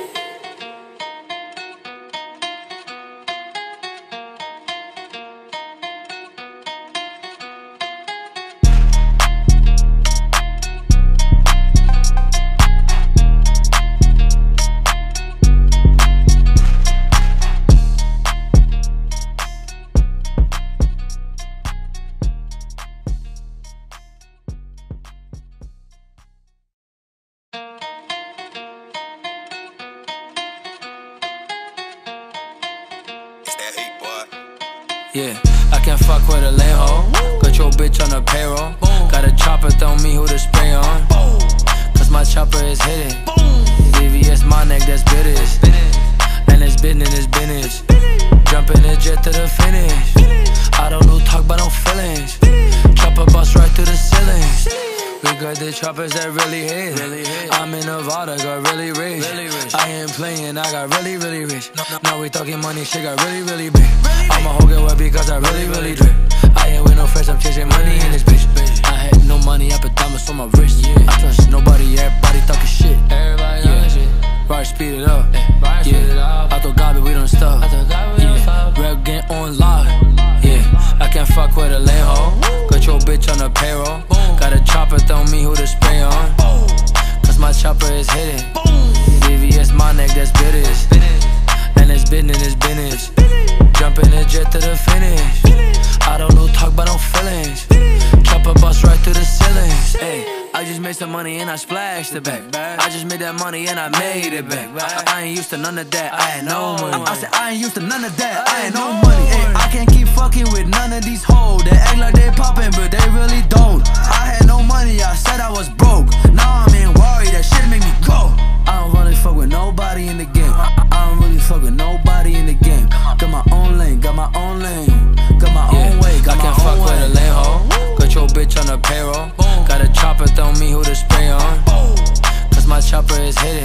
Yeah, I can't fuck with a lame hoe. Got your bitch on the payroll. Got a chopper, throw me who to spray on. Cause my chopper is hidden. VVS my neck, that's bitters. And it's business, it's business. Jumping the jet to the finish. I don't do talk, but no feelings. Chopper bust right through the ceilings. We got the choppers that really hit. I'm in Nevada, got really rich. I ain't playing, I got really, really rich. Now we talking money, shit got really, really big. I'ma hold get wet because I really, really drip. I ain't with no friends, I'm chasing money in this bitch. I had no money, I put diamonds on my wrist. I trust nobody, everybody talking shit. Rarri, speed it up. Yeah, I thought God, but we don't stop. Yeah, rap game on live. Yeah, I can't fuck with a lame hoe. Got your bitch on the payroll. Got a chopper, throw me who to spray on. Cause my chopper is hidden. VVS my neck, that's bitters. And it's business, it's business. Jumping the jet to the finish. I don't do talk, but no feelings. Chopper bust right through the ceilings. Ay, I just made some money and I splashed it back. I just made that money and I made it back. I ain't used to none of that, I had no money. I said I ain't used to none of that, I had no money. Ay, I can't keep fucking with none of these hoes that act like they poppin', but they really don't. I had no money, I said I was broke. Now I'm in worry, that shit make me go. I don't really fuck with nobody in the game. I don't really fuck with nobody in the game. Got my own lane, got my own lane, got my own way, got my own way. I can't fuck with a lame hoe. Got your bitch on the payroll. Got a chopper, throw me who to spray on. Cause my chopper is hidden.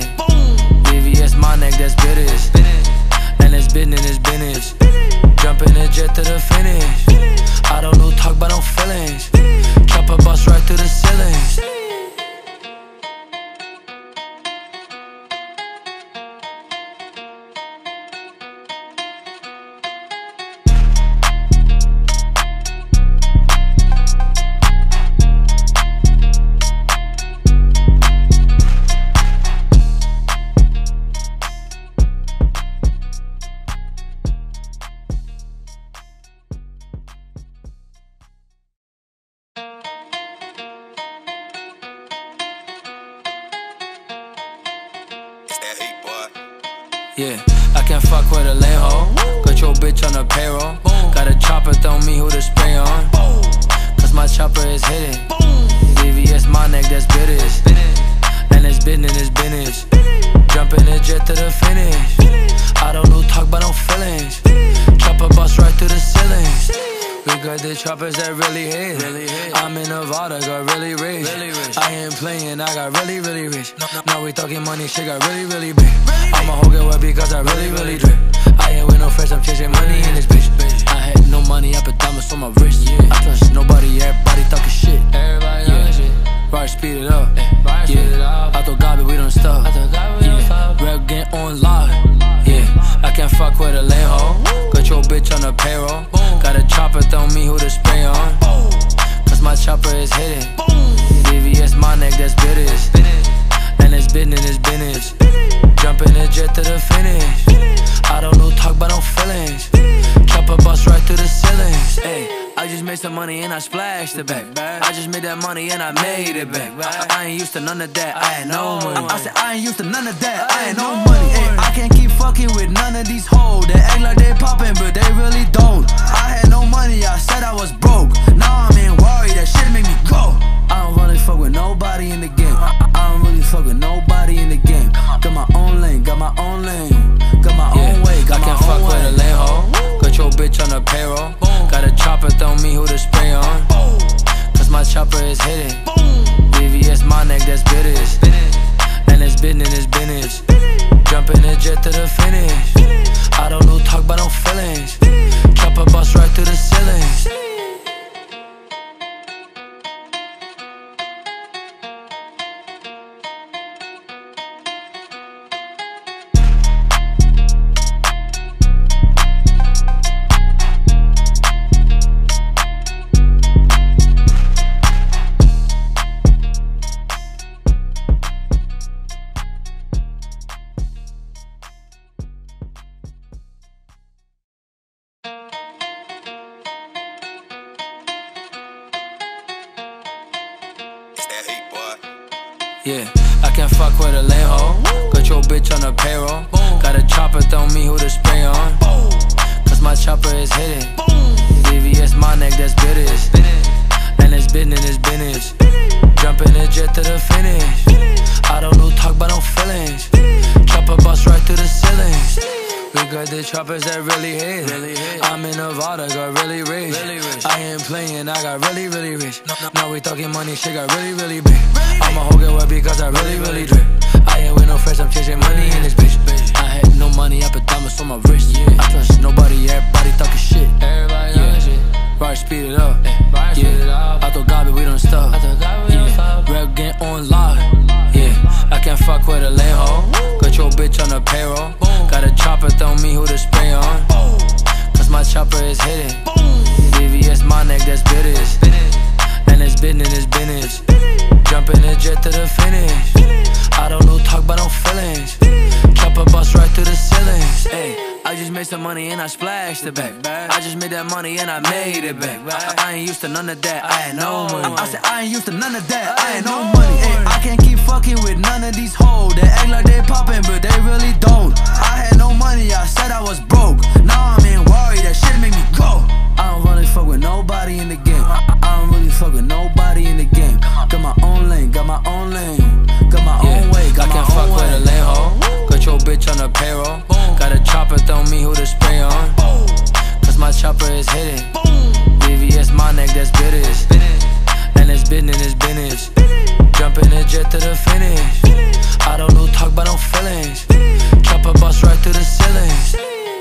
VVS my neck, that's bitters. And it's business, it's business. Jumping the jet to the finish. I don't do talk, but no feelings. Chopper bust right through the ceilings. Yeah, I can't fuck with a lame hoe. Got your bitch on the payroll. Got a chopper, throw me who to spray on. Cause my chopper is hidden. VVS my neck, that's bitters. And it's business, it's business. Jumping the jet to the finish. I don't do talk, but no feelings. Chopper bust right through the ceilings. We got the choppers that really hit. I'm in Nevada, got really rich. I ain't playing, I got really, really rich. Now we talking money, shit got really, really big. I'ma hold get wet because I really, really drip. I ain't with no friends, I'm chasing money in this bitch. I had no money, I put diamonds on my wrist. I trust nobody, everybody talking shit. Rarri, speed it up. Yeah, I thought God, but we don't stop. Yeah, rap game on live. Yeah, I can't fuck with a lame hoe. Got your bitch on the payroll. Got a chopper, throw me who to spray on. Cause my chopper is hidden. VVS my neck, that's bitters. And it's business, it's business. Jumping the jet to the finish. I don't do talk, but no feelings. Chopper bust right through the ceilings. Ay, I just made some money and I splashed it back. I just made that money and I made it back. I ain't used to none of that, I had no money. I said I ain't used to none of that, I had no money. I can't keep fucking with none of these hoes. They act like they poppin', but they really don't. I had no money, I said I was broke. Now I'm in worry, that shit make me go. I don't really fuck with nobody in the game. I don't really fuck with nobody in the game. Got my own lane, got my own lane, got my own way, got my own way. I can't fuck with a lame hoe. Got your bitch on the payroll. Got a chopper, tell me who to spray on. Cause my chopper is hidden. VVS my neck, that's bitters. And it's business. Jump in the jet to the finish. I don't know talk but no feelings. Chopper bust right through the ceilings. Yeah, I can't fuck with a lame hoe. Got your bitch on the payroll. Got a chopper, tell me who to spray on. Cause my chopper is hidden. VVS my neck, that's bitters. And it's business. Jump in the jet to the finish. I don't know talk but no feelings. Chopper bust right through the ceilings. We got the choppers that really hit. I'm in Nevada, got really rich. I ain't playing, I got really rich. Now we talking money, shit got really big. I'ma hold it well because I really drip. I ain't with no friends, I'm chasing money in this bitch. I had no money, I put diamonds on my wrist. I trust nobody, everybody talking shit. Rarri speed it up. I thought God, but we don't stop. Rap game on lock. I can't fuck with a lame hoe. Got your bitch on the payroll. Got a chopper, tell me who to spray on. Cause my chopper is hidden. VVS my neck, that's bitters. And it's business. Jump in the jet to the finish. I don't know talk but no feelings. Chopper bust right through the ceilings. I just made some money and I splashed it back. I just made that money and I made it back. I ain't used to none of that, I had no money. I said I ain't used to none of that, I had no money. I can't keep fucking with none of these hoes. They act like they poppin', but they really don't. I had no money, I said I was broke. Now I'm in worry, that shit make me go. I don't really fuck with nobody in the game. I don't really fuck with nobody in the game. Got my own lane, got my own lane, got my own way, got my own way. I can't fuck with a lame hoe. Got your bitch on the payroll. Got a chopper, tell me who to spray on. Cause my chopper is hidden. VVS my neck, that's bitters. And it's business. Jump in the jet to the finish. I don't know talk but no feelings. Chopper bust right through the ceilings.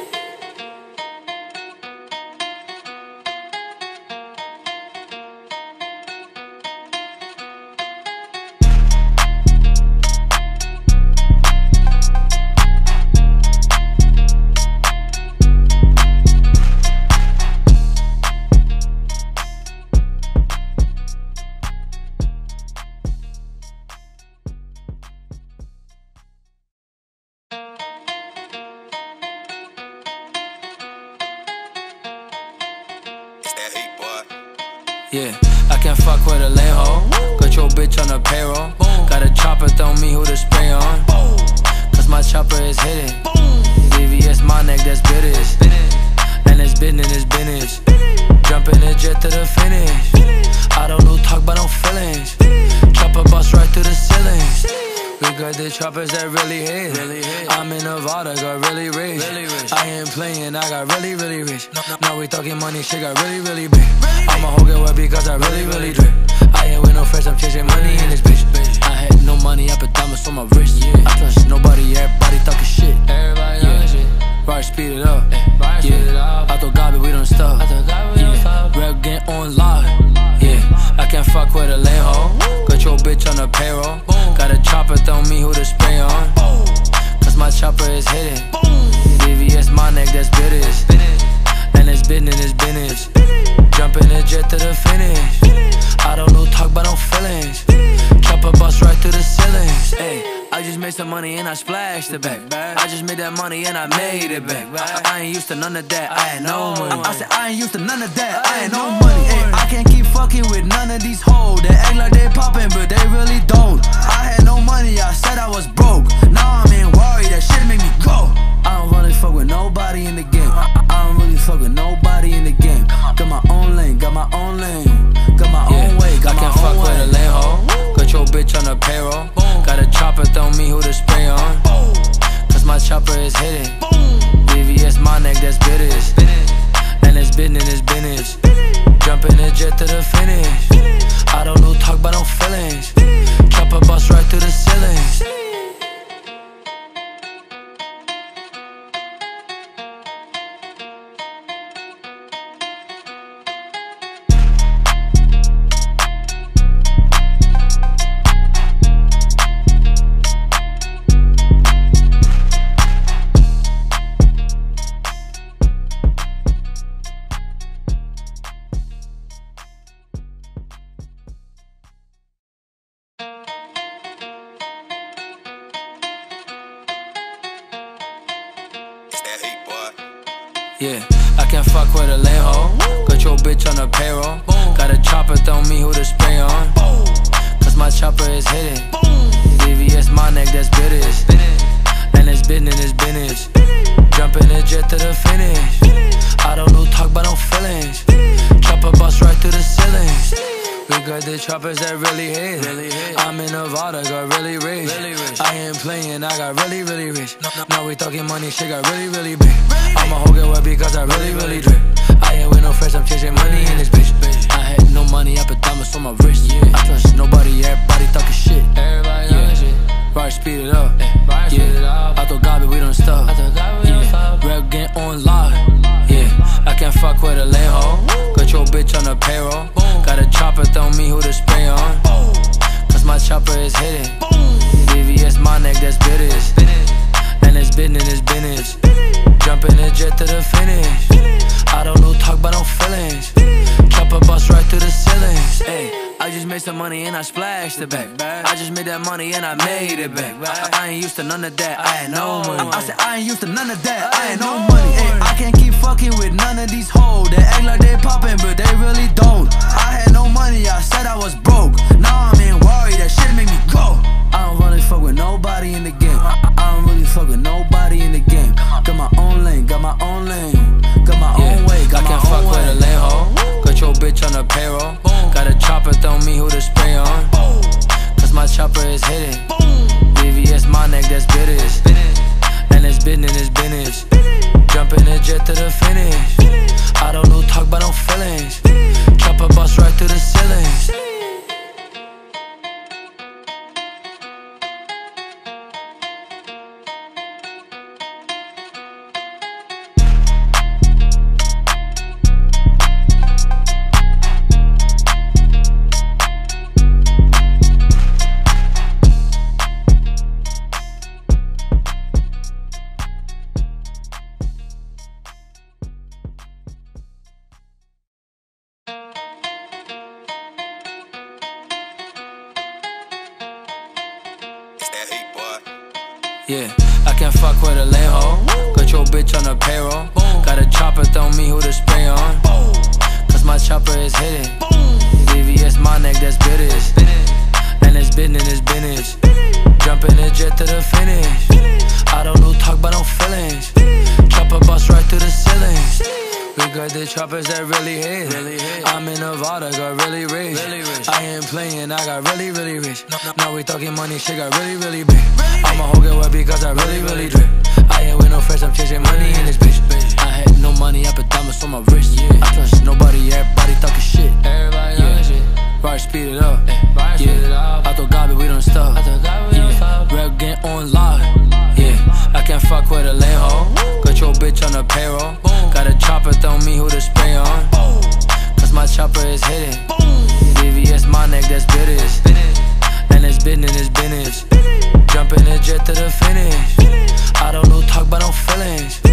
I can't fuck with a lame hoe. Got your bitch on the payroll. Got a chopper, tell me who to spray on. Cause my chopper is hidden. VVS my neck, that's bitters. And it's business. Jump in the jet to the finish. I don't know talk but no feelings. Chopper bust right through the ceilings. We got the choppers that really hit. I'm in Nevada, got really rich. I ain't playing, I got really rich. Now we talking money, shit got really big. I'ma hold it well because I really drip. I ain't with no friends, I'm chasing money in this bitch. I had no money, I put diamonds on my wrist. I trust nobody, everybody talking shit. Rarri speed it up. I thought God, but we don't stop. Rap game on lock. I can't fuck with a lame hoe. Got your bitch on the payroll. Got a chopper, tell me who to spray on. Cause my chopper is hidden. VVS my neck, that's bitters. And it's business. Jump in the jet to the finish. I don't know talk but no feelings. Chopper bust right through the ceilings. I just made some money and I splashed it back. I just made that money and I made it back. I ain't used to none of that, I had no money. I said I ain't used to none of that, I had no money. Ay, I can't keep fucking with none of these hoes. They act like they poppin', but they really don't. I had no money, I said I was broke. Now I'm in worry, that shit make me go. I don't really fuck with nobody in the game. I don't really fuck with nobody in the game. Got my own lane, got my own lane, got my own way, got my own way. I can't fuck with a lame hoe. Got your bitch on the payroll. Got a chopper, throw me who to spray on. Cause my chopper is hidden. VVS my neck, that's bitters. And it's business, it's business. Jumpin' the jet to the finish. I don't do talk, but no feelings. Chopper bust right through the ceiling. Yeah, I can't fuck with a lame hoe. Got your bitch on the payroll. Got a chopper, throw me who to spray on. Cause my chopper is hidden. VVS my neck, that's bitters. And it's business, it's business. Jumpin' the jet to the finish. I don't do talk, but no feelings. Chopper bust right through the ceiling. We got the choppers that really hit. I'm in Nevada, got really rich. I ain't playing, I got really, really rich. Now we talking money, shit got really, really big. I'ma hold it wet because I really, really drip. I ain't with no friends, I'm chasing money in this bitch. I had no money, I put diamonds on my wrist. I trust nobody, everybody talking shit. Rarri, speed it up. Yeah, I thought God, but we don't stop. Yeah, rap game on live. Yeah, I can't fuck with a lame hoe. Got your bitch on the payroll. Got a chopper, throw me who to spray on. Cause my chopper is hidden. VVS my neck, that's bitters. And it's business, it's business. Jumpin' the jet to the finish. I don't do talk, but no feelings. Chopper bust right through the ceiling. Ay, I just made some money and I splashed it back. I just made that money and I made it back. I ain't used to none of that, I had no money. I said I ain't used to none of that, I had no money. Ay, I can't keep fucking with none of these hoes. They act like they poppin', but they really don't. I had no money, I said I was broke. Now I'm in worry, that shit make me go. I don't really fuck with nobody in the game. I don't really fuck with nobody in the game. Got my own lane, got my own lane, got my own way, got my own way. I can't fuck with a lame hoe. Got your bitch on the payroll. Got a chopper, throw me who to spray on. Cause my chopper is hidden. VVS my neck, that's bitters. And it's business, it's business. Jumpin' the jet to the finish. I don't do talk, but no feelings. Chopper bust right through the ceiling. Yeah, I can't fuck with a lame hoe. Got your bitch on the payroll. Got a chopper, throw me who to spray on. Cause my chopper is hidden. VVS my neck, that's bitters. And it's business, it's business. Jumpin' the jet to the finish. I don't do talk, but no feelings. Chopper bust right through the ceiling. We got the choppers that really hit. I'm in Nevada, got really rich. I ain't playing, I got really, really rich. Now we talking money, shit got really, really big. I'ma hold it wet because I really, really drip. I ain't with no friends, I'm chasing money in this bitch. I had no money, I put diamonds on my wrist. I trust nobody, everybody talking shit. Rarri, speed it up. Yeah, I thought God, but we don't stop. Yeah, rap game on live. Yeah, I can't fuck with a lame hoe. Got your bitch on the payroll. Got a chopper, throw me who to spray on. Cause my chopper is hidden. VVS my neck, that's bitters. And it's business, it's business. Jumpin' the jet to the finish. I don't do talk, but no feelings.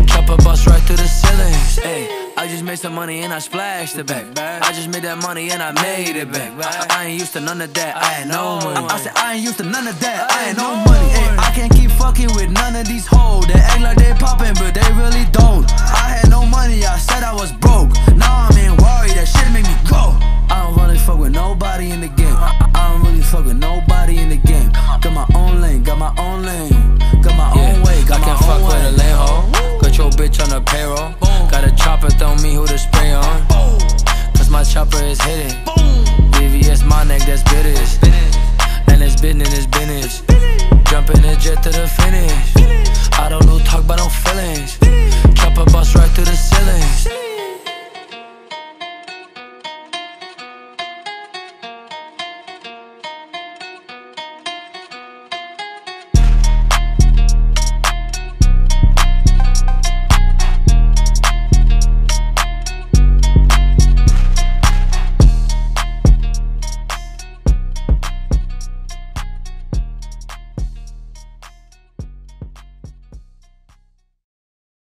Choppa bust right through the ceiling. Hey, I just made some money and I splashed it back. I just made that money and I made it back. I ain't used to none of that, I ain't no money. I said I ain't used to none of that, I ain't no money. Ay, I can't keep fucking with none of these hoes. They act like they poppin', but they really don't. I had no money, I said I was broke. Now I'm in worry, that shit make me go. I don't really fuck with nobody in the game. I don't really fuck with nobody in the game. Got my own lane, got my own lane, got my own way, got my own way. I can't fuck with a lame hoe. Got your bitch on the payroll. Got a chopper, throw me who to spray on. Cause my chopper is hidden. VVS my neck, that's business. And it's business, it's business. Jumping the jet to the finish. Out